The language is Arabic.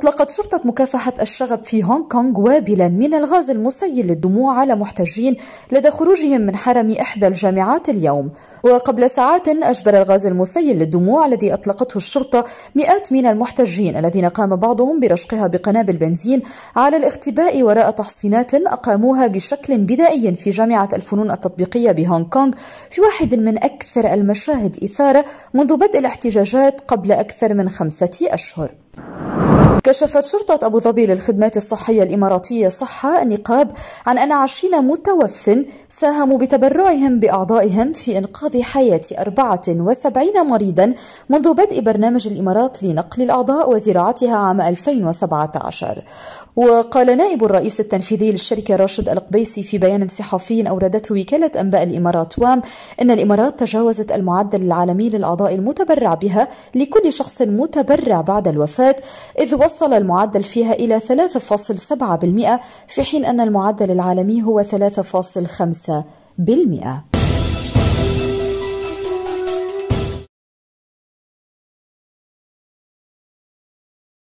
أطلقت شرطة مكافحة الشغب في هونغ كونغ وابلا من الغاز المسيل للدموع على محتجين لدى خروجهم من حرم إحدى الجامعات اليوم. وقبل ساعات أجبر الغاز المسيل للدموع الذي أطلقته الشرطة مئات من المحتجين الذين قام بعضهم برشقها بقنابل بنزين على الاختباء وراء تحصينات أقاموها بشكل بدائي في جامعة الفنون التطبيقية بهونغ كونغ، في واحد من أكثر المشاهد إثارة منذ بدء الاحتجاجات قبل أكثر من 5 أشهر. كشفت شرطة أبو ظبي للخدمات الصحية الإماراتية صحة النقاب عن أن 20 متوف ساهموا بتبرعهم بأعضائهم في إنقاذ حياة 74 مريضا منذ بدء برنامج الإمارات لنقل الأعضاء وزراعتها عام 2017. وقال نائب الرئيس التنفيذي للشركة راشد القبيسي في بيان صحفي أوردته وكالة أنباء الإمارات وام أن الإمارات تجاوزت المعدل العالمي للأعضاء المتبرع بها لكل شخص متبرع بعد الوفاة، إذ وصل المعدل فيها إلى 3.7%، في حين أن المعدل العالمي هو 3.5%.